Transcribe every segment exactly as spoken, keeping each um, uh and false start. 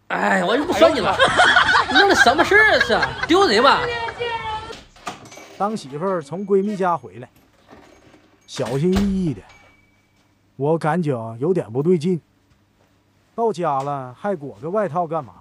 哎，我就不说你了，你弄的什么事儿是？丢人吧！ 当媳妇儿从闺蜜家回来，小心翼翼的，我感觉有点不对劲。到家了还裹个外套干嘛？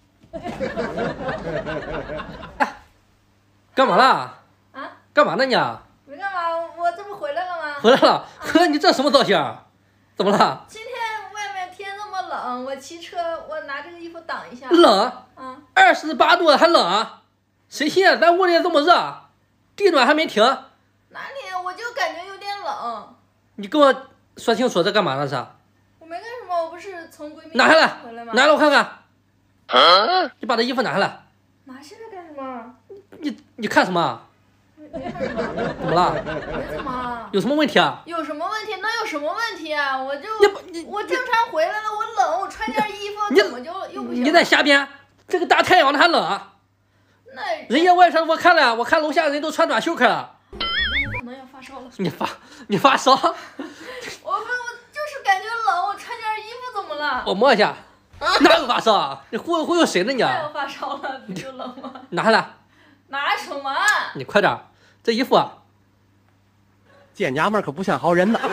干嘛了？ 啊？ 干嘛呢你？ 没干嘛，我这不回来了吗？ 回来了，呵，你这什么造型？怎么了？ 今天外面天这么冷，我骑车，我拿这个衣服挡一下。 冷？ 啊， 二十八度还冷？谁信啊？咱屋里这么热，地暖还没停。 哪里？我就感觉有点冷。 你跟我说清楚，这干嘛呢？是？ 我没干什么，我不是从闺蜜拿下来回来吗？ 拿来我看看。啊、你把这衣服拿下来。 拿下来干什么？ 你你看什么？ 没看什么。 怎么了？ 没怎么。 有什么问题啊？ 有什么问题？能有什么问题啊？我就你我正常回来了，我冷，我穿件衣服怎么就又不行？ 你在瞎编！这个大太阳的还冷。 那人家外甥我看了，我看楼下人都穿短袖客了。 我可能要发烧了。 你发你发烧？ 我不我就是感觉冷，我穿件衣服怎么了？ 我摸一下，哪有发烧？你忽悠忽悠谁呢你？ 那我发烧了，不就冷吗？ 拿下来。 拿什么？ 你快点，这衣服啊， 见娘们可不像好人呐。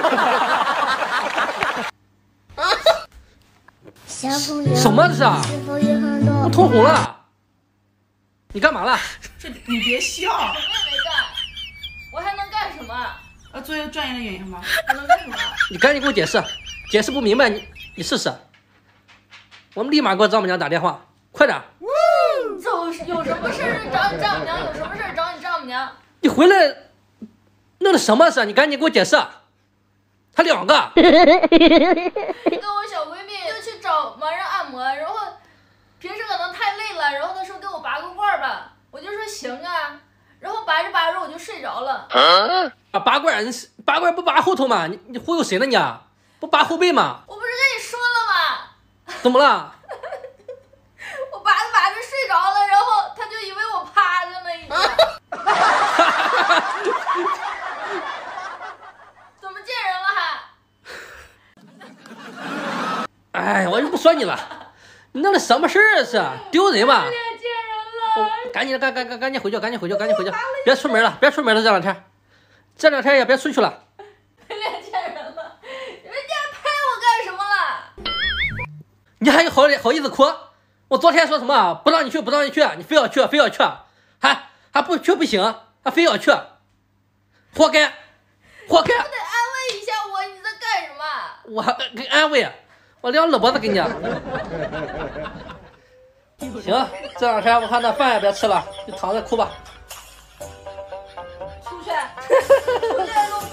小朋友， 什么这是？我通红了。你干嘛了？ 这你别笑。 什么也没干，我还能干什么？ 呃，作为专业的演员吗？ 我能干什么？ 你赶紧给我解释，解释不明白你你试试。我们立马给我丈母娘打电话，快点。 有有什么事儿找你丈母娘？有什么事儿找你丈母娘？ 你回来弄的什么事？你赶紧给我解释。他两个。 跟我小闺蜜就去找盲人按摩，然后平时可能太累了，然后她说给我拔个罐吧，我就说行啊，然后拔着拔着我就睡着了。 啊，拔罐，拔罐不拔后头吗？你你忽悠谁呢你？不拔后背吗？ 我不是跟你说了吗？ 怎么了？ 我拔着拔着睡着了，然后他就以为我趴着呢，已经。怎么见人了还？ 哎，我就不说你了，你弄的什么事儿是？丢人吧！ 见人了！ 赶紧赶赶赶赶紧回去，赶紧回去，赶紧回去，别出门了，别出门了，这两天，这两天也别出去了。 没脸见人了，人家拍我干什么了？ 你还有好好意思哭？我昨天说什么？不让你去，不让你去，你非要去，非要去，还还不去不行，还非要去，活该，活该！ 不得安慰一下我，你在干什么？ 我还给安慰，我两耳脖子给你。行，这两天我看那饭也别吃了，就躺着哭吧。 出去，出去，给我